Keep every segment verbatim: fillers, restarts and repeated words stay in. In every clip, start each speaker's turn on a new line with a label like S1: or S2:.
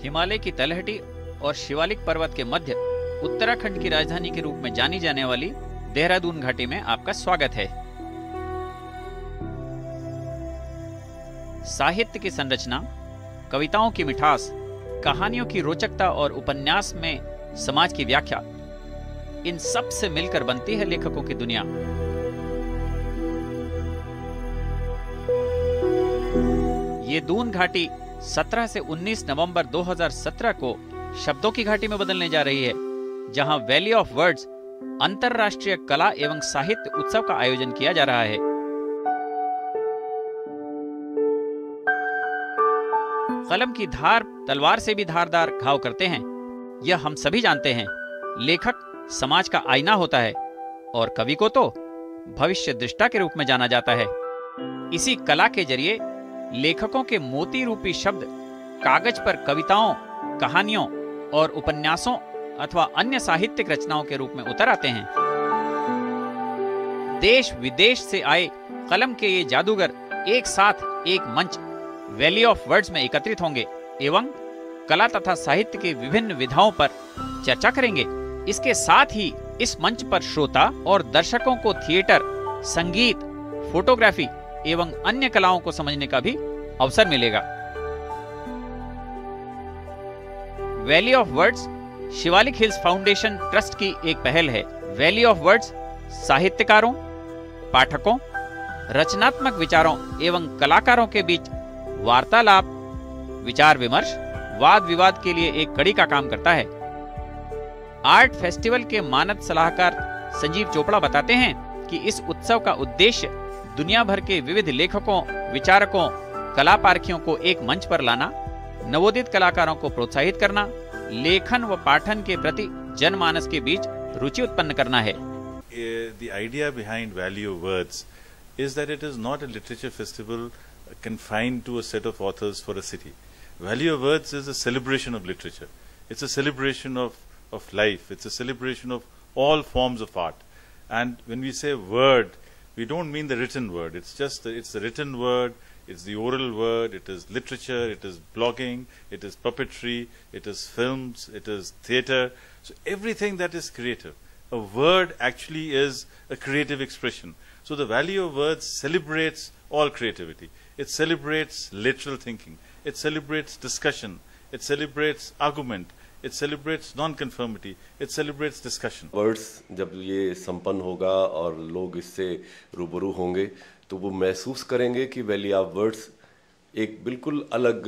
S1: हिमालय की तलहटी और शिवालिक पर्वत के मध्य उत्तराखंड की राजधानी के रूप में जानी जाने वाली देहरादून घाटी में आपका स्वागत है। साहित्य की संरचना, कविताओं की मिठास, कहानियों की रोचकता और उपन्यास में समाज की व्याख्या, इन सब से मिलकर बनती है लेखकों की दुनिया। ये दून घाटी सत्रह से उन्नीस नवंबर दो हज़ार सत्रह को शब्दों की घाटी में बदलने जा रही है, जहां वैली ऑफ वर्ड्स अंतरराष्ट्रीय कला एवं साहित्य उत्सव का आयोजन किया जा रहा है। कलम की धार तलवार से भी धारदार घाव करते हैं, यह हम सभी जानते हैं। लेखक समाज का आईना होता है और कवि को तो भविष्य दृष्टा के रूप में जाना जाता है। इसी कला के जरिए लेखकों के मोती रूपी शब्द कागज पर कविताओं, कहानियों और उपन्यासों अथवा अन्य साहित्यिक रचनाओं के रूप में उतर आते हैं। देश विदेश से आए कलम के ये जादूगर एक साथ एक मंच वैली ऑफ वर्ड्स में एकत्रित होंगे एवं कला तथा साहित्य की विभिन्न विधाओं पर चर्चा करेंगे। इसके साथ ही इस मंच पर श्रोता और दर्शकों को थिएटर, संगीत, फोटोग्राफी एवं अन्य कलाओं को समझने का भी अवसर मिलेगा। Valley of words Shivalik hills foundation trust की एक पहल है। वैली ऑफ वर्ड्स साहित्यकारों, पाठकों, रचनात्मक विचारों एवं कलाकारों के बीच वार्तालाप, विचार विमर्श, वाद विवाद के लिए एक कड़ी का काम करता है। आर्ट फेस्टिवल के मानद सलाहकार संजीव चोपड़ा बताते हैं कि इस उत्सव का उद्देश्य दुनिया भर के विविध लेखकों, विचारकों, कला पारखियों को एक मंच पर लाना, नवोदित कलाकारों को प्रोत्साहित करना, लेखन व पाठन के प्रति जनमानस के बीच रुचि उत्पन्न करना है।
S2: The idea behind Valley of Words is that it is not a literature festival confined to a set of authors for a city. Valley of Words is a celebration of literature. It's a celebration of, of life. It's a celebration of all forms of art. And when we say word, we don't mean the written word. It's just the, it's the written word. It's the oral word, it is literature, it is blogging, it is puppetry, it is films, it is theatre. So everything that is creative. A word actually is a creative expression. So the Valley of Words celebrates all creativity. It celebrates lateral thinking. It celebrates discussion. It celebrates argument. It celebrates non-conformity. It celebrates discussion.
S3: Words जब ये संपन्न होगा और लोग इससे रूबरू होंगे तो वो महसूस करेंगे कि वैली ऑफ वर्ड्स एक बिल्कुल अलग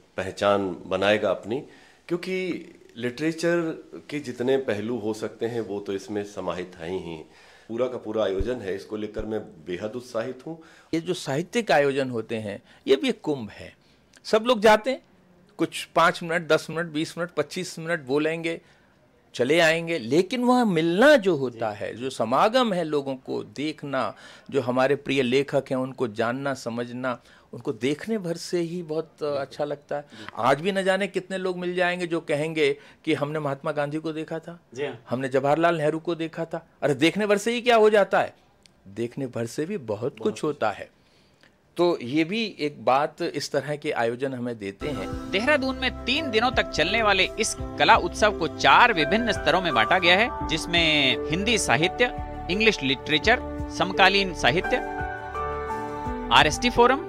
S3: पहचान बनाएगा अपनी, क्योंकि लिटरेचर के जितने पहलू हो सकते हैं वो तो इसमें समाहित हैं ही। पूरा का पूरा आयोजन है, इसको लेकर मैं बेहद उत्साहित हूँ।
S4: ये जो साहित्यिक आयोजन होते हैं ये भी एक कुंभ है। सब लोग जाते हैं, कुछ पाँच मिनट, दस मिनट, बीस मिनट, पच्चीस मिनट बोलेंगे, चले आएंगे, लेकिन वह मिलना जो होता है, जो समागम है, लोगों को देखना, जो हमारे प्रिय लेखक हैं उनको जानना, समझना, उनको देखने भर से ही बहुत अच्छा लगता है। आज भी न जाने कितने लोग मिल जाएंगे जो कहेंगे कि हमने महात्मा गांधी को देखा था, हमने जवाहरलाल नेहरू को देखा था। अरे देखने भर से ही क्या हो जाता है, देखने भर से भी बहुत कुछ होता है। तो ये भी एक बात इस तरह के आयोजन हमें देते हैं।
S1: देहरादून में तीन दिनों तक चलने वाले इस कला उत्सव को चार विभिन्न स्तरों में बांटा गया है, जिसमें हिंदी साहित्य, इंग्लिश लिटरेचर, समकालीन साहित्य, आरएसटी फोरम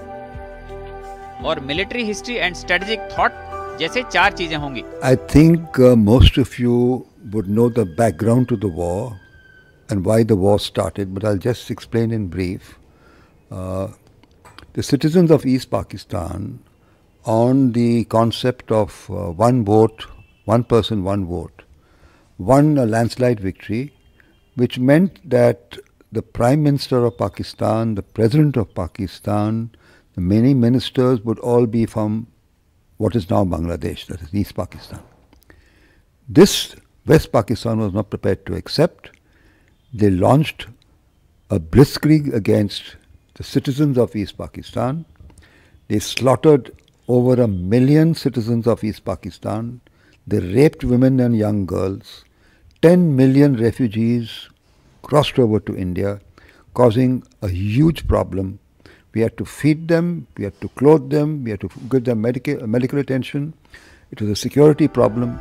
S1: और military history and strategic thought जैसे चार चीजें होंगी।
S5: I think uh, most of you would know the background to the war and why the war started, but I'll just explain in brief. Uh, The citizens of East Pakistan, on the concept of uh, one vote, one person, one vote, won a landslide victory, which meant that the Prime Minister of Pakistan, the President of Pakistan, the many ministers would all be from what is now Bangladesh, that is East Pakistan. This West Pakistan was not prepared to accept. They launched a blitzkrieg against the citizens of East Pakistan. They slaughtered over a million citizens of East Pakistan. They raped women and young girls. ten million refugees crossed over to India, causing a huge problem. We had to feed them, we had to clothe them, we had to give them medical, medical attention. It was a security problem.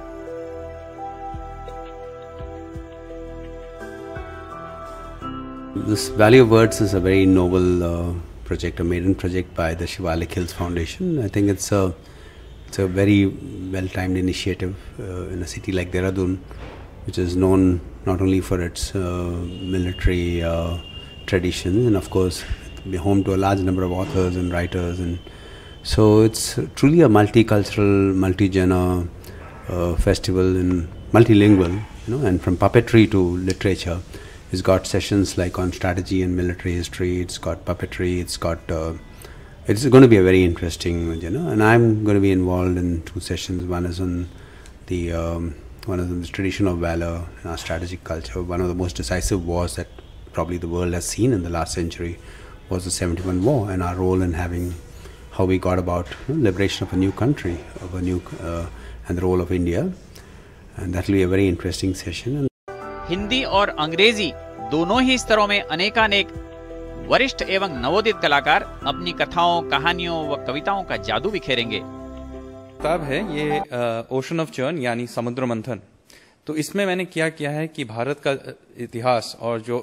S6: This Valley of Words is a very noble uh, project, a maiden project by the Shivalik Hills Foundation. I think it's a it's a very well-timed initiative uh, in a city like Dehradun, which is known not only for its uh, military uh, traditions and of course be home to a large number of authors and writers, and so it's truly a multicultural, multi-genre uh, festival and multilingual, you know, and from puppetry to literature. It's got sessions like on strategy and military history. It's got puppetry. It's got. Uh, it's going to be a very interesting, you know. And I'm going to be involved in two sessions. One is on the um, one is on the tradition of valor and our strategic culture. One of the most decisive wars that probably the world has seen in the last century was the seventy-one war, and our role in having how we got about you know, liberation of a new country, of a new uh, and the role of India, and that will be a very interesting session.
S1: Hindi और अंग्रेजी दोनों ही स्तरों में अनेकानेक वरिष्ठ एवं नवोदित कलाकार अपनी कथाओं, कहानियों व कविताओं का जादू बिखेरेंगे।
S7: किताब है ये ओशन ऑफ चर्न यानी समुद्र मंथन। तो इसमें मैंने क्या किया है कि भारत का इतिहास और जो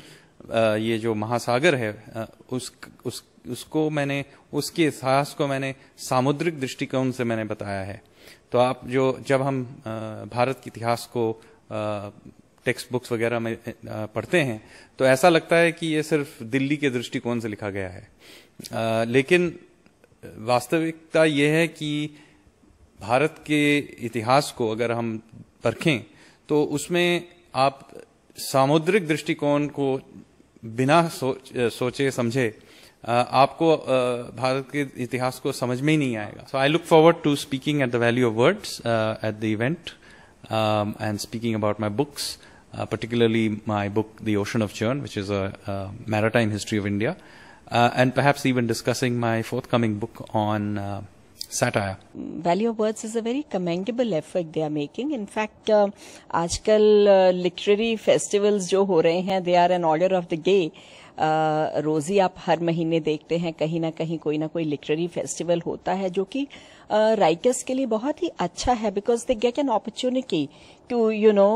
S7: ये जो महासागर है उस उस उसको मैंने उसके इतिहास को मैंने सामुद्रिक दृष्टिकोण से मैंने बताया है। तो आप जो जब हम भारत के इतिहास को टेक्स्ट बुक्स वगैरह में पढ़ते हैं तो ऐसा लगता है कि ये सिर्फ दिल्ली के दृष्टिकोण से लिखा गया है, आ, लेकिन वास्तविकता ये है कि भारत के इतिहास को अगर हम परखें तो उसमें आप सामुद्रिक दृष्टिकोण को बिना सोच, सोचे समझे आपको भारत के इतिहास को समझ में ही नहीं आएगा। So I look forward to speaking at the valley of words at the event and speaking about my books. Uh, particularly my book, The Ocean of Churn, which is a, a maritime history of India, uh, and perhaps even discussing my forthcoming book on uh, satire.
S8: Valley of Words is a very commendable effort they are making. In fact, uh, आजकल uh, literary festivals जो हो रहे हैं, they are an order of the day. Uh, रोजी आप हर महीने देखते हैं कहीं ना कहीं कोई ना कोई लिटरेरी फेस्टिवल होता है जो कि राइटर्स uh, के लिए बहुत ही अच्छा है, because they get an opportunity to you know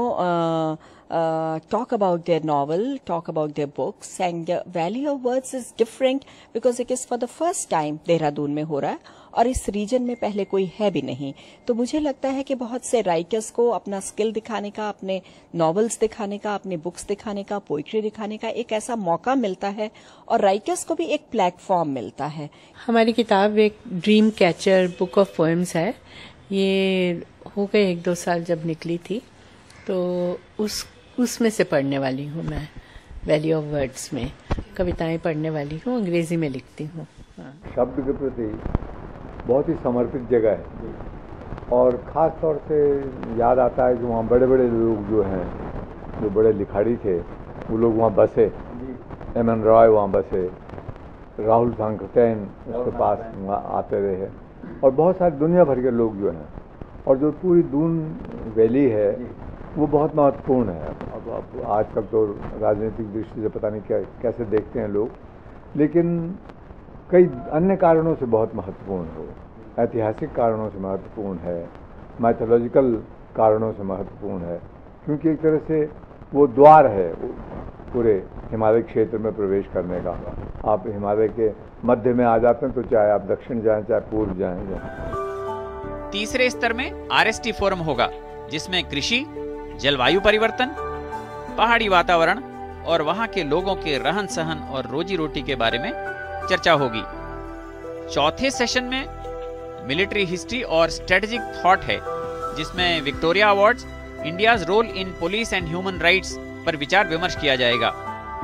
S8: talk about their novel, talk about their books, and uh, Valley of Words is different because it is for the first time Dehradun में हो रहा है और इस रीजन में पहले कोई है भी नहीं। तो मुझे लगता है कि बहुत से राइटर्स को अपना स्किल दिखाने का, अपने नॉवेल्स दिखाने का, अपने बुक्स दिखाने का, पोइट्री दिखाने का एक ऐसा मौका मिलता है और राइटर्स को भी एक प्लेटफॉर्म मिलता है।
S9: हमारी किताब एक dream catcher book of poems है। ये हो गए एक दो साल जब निकली थी, तो उस उसमें से पढ़ने वाली हूँ मैं। वैली ऑफ वर्ड्स में कविताएं पढ़ने वाली हूँ, अंग्रेजी में लिखती हूँ।
S5: शब्द के प्रति बहुत ही समर्पित जगह है और ख़ास तौर से याद आता है कि वहाँ बड़े बड़े लोग जो हैं, जो बड़े लिखाड़ी थे, वो लोग वहाँ बसे। एम एन रॉय वहाँ बसे, राहुल सांकृत्यायन उसके पास वहाँ आते रहे और बहुत सारे दुनिया भर के लोग जो हैं। और जो पूरी दून वैली है वो बहुत महत्वपूर्ण है। अब अब आजकल तो राजनीतिक दृष्टि से पता नहीं क्या कैसे देखते हैं लोग, लेकिन कई अन्य कारणों से बहुत महत्वपूर्ण हो, ऐतिहासिक कारणों से महत्वपूर्ण है, माइथोलॉजिकल कारणों से महत्वपूर्ण है, क्योंकि एक तरह से वो द्वार है पूरे हिमालय क्षेत्र में प्रवेश करने का। आप हिमालय के मध्य में आ जाते हैं तो चाहे आप दक्षिण जाएं चाहे पूर्व जाएं जाएं।
S1: तीसरे स्तर में आर एस टी फोरम होगा, जिसमें कृषि, जलवायु परिवर्तन, पहाड़ी वातावरण और वहां के लोगों के रहन सहन और रोजी रोटी के बारे में चर्चा होगी। चौथे सेशन में मिलिट्री हिस्ट्री और स्ट्रेटेजिक थॉट है, जिसमें Victoria awards, India's role in police and human rights पर विचार विमर्श किया जाएगा।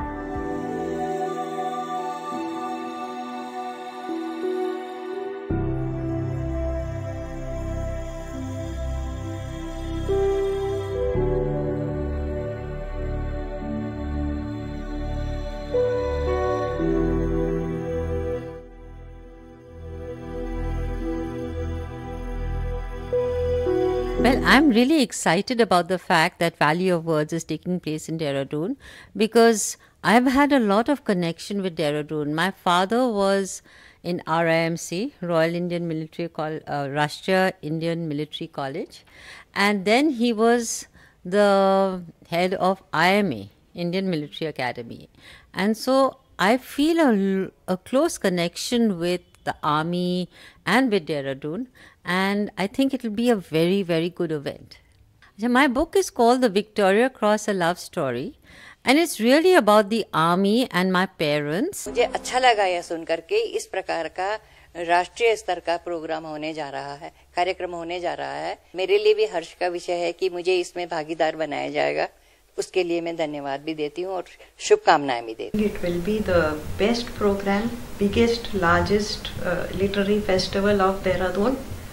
S10: Well, I'm really excited about the fact that Valley of Words is taking place in Dehradun, because I've had a lot of connection with Dehradun. My father was in R I M C, Royal Indian Military Col- uh, Rashtriya Indian Military College, and then he was the head of I M A, Indian Military Academy. And so I feel a, a close connection with the army and with Dehradun, and I think it will be a very, very good event. My book is called The Victoria Cross, A Love Story, and it's really about the army and my parents.
S11: मुझे अच्छा लगा यह सुनकर के इस प्रकार का राष्ट्रीय स्तर का प्रोग्राम होने जा रहा है, कार्यक्रम होने जा रहा है। मेरे लिए भी हर्ष का विषय है कि मुझे इसमें भागीदार बनाया जाएगा। उसके लिए मैं धन्यवाद भी देती हूँ और शुभकामनाएं भी देती हूँ।
S12: It will be the best program, biggest, largest uh, literary festival of Dehradun,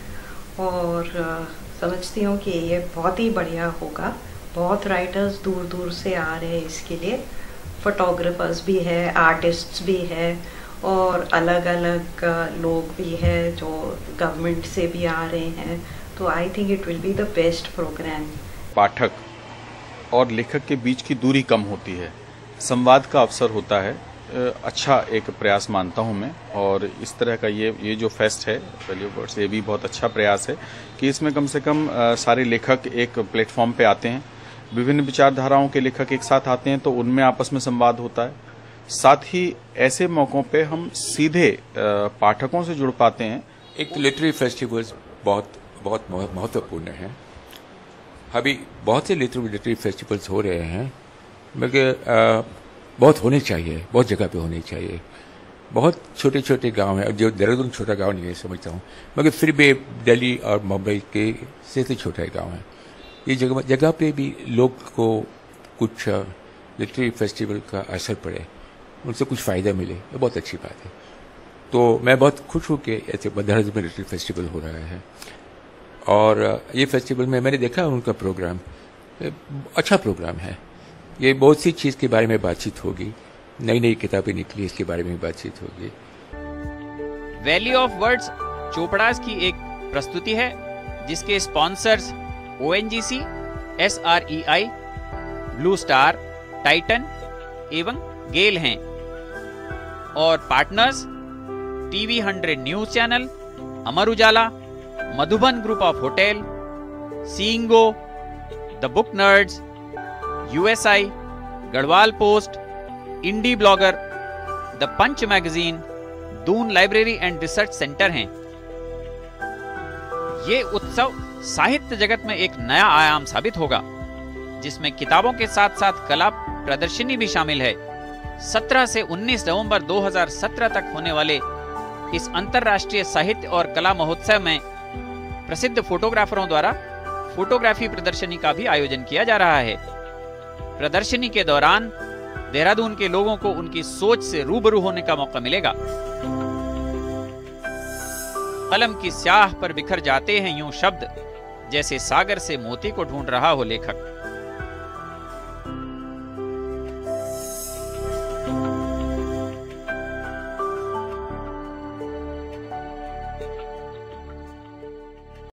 S12: और uh, समझती हूँ कि ये बहुत ही बढ़िया होगा। बहुत राइटर्स दूर दूर से आ रहे हैं इसके लिए, फोटोग्राफर्स भी है, आर्टिस्ट्स भी है, और अलग अलग लोग भी हैं जो गवर्नमेंट से भी आ रहे हैं। तो I think it will be the best programme.
S13: पाठक और लेखक के बीच की दूरी कम होती है, संवाद का अवसर होता है। अच्छा एक प्रयास मानता हूं मैं, और इस तरह का ये ये जो फेस्ट है वैल्यू ऑफ वर्ड्स, ये भी बहुत अच्छा प्रयास है कि इसमें कम से कम सारे लेखक एक प्लेटफॉर्म पे आते हैं, विभिन्न विचारधाराओं के लेखक एक साथ आते हैं, तो उनमें आपस में संवाद होता है। साथ ही ऐसे मौकों पे हम सीधे पाठकों से जुड़ पाते हैं।
S14: एक तो लिटरेरी फेस्टिवल्स बहुत बहुत महत्वपूर्ण हैं। अभी बहुत से लिटरेरी लिटरेरी फेस्टिवल्स हो रहे हैं, मगर बहुत होने चाहिए, बहुत जगह पे होने चाहिए। बहुत छोटे छोटे गांव हैं, जो देहरादून छोटा गांव नहीं है समझता हूँ, मगर फिर भी दिल्ली और मुंबई के से तो छोटे गांव हैं। ये जगह जगह पे भी लोग को कुछ लिटरेरी फेस्टिवल का असर पड़े, उनसे कुछ फ़ायदा मिले, ये बहुत अच्छी बात है। तो मैं बहुत खुश हूँ कि ऐसे देहरादून में लिटरेरी फेस्टिवल हो रहा है, और ये फेस्टिवल में मैंने देखा उनका प्रोग्राम, अच्छा प्रोग्राम है। ये बहुत सी चीज़ के बारे में बातचीत होगी, नई नई किताबें निकली, इसके बारे में बातचीत होगी।
S1: वैल्यू ऑफ वर्ड्स चोपड़ास की एक प्रस्तुति है, जिसके sponsors O N G C, S R E I, blue star, Titan एवं गेल हैं, और partners TV hundred news channel, Amar Ujala, Madhuban group of hotel, सीइंगो, the book nerds, U S I, Garhwal post, indie blogger, the punch magazine, Doon library and research centre हैं। ये उत्सव साहित्य जगत में एक नया आयाम साबित होगा, जिसमें किताबों के साथ साथ कला प्रदर्शनी भी शामिल है। सत्रह से उन्नीस नवंबर दो हज़ार सत्रह तक होने वाले इस अंतर्राष्ट्रीय साहित्य और कला महोत्सव में प्रसिद्ध फोटोग्राफरों द्वारा फोटोग्राफी प्रदर्शनी का भी आयोजन किया जा रहा है। प्रदर्शनी के दौरान देहरादून के लोगों को उनकी सोच से रूबरू होने का मौका मिलेगा। कलम की स्याह पर बिखर जाते हैं यूं शब्द, जैसे सागर से मोती को ढूंढ रहा हो लेखक।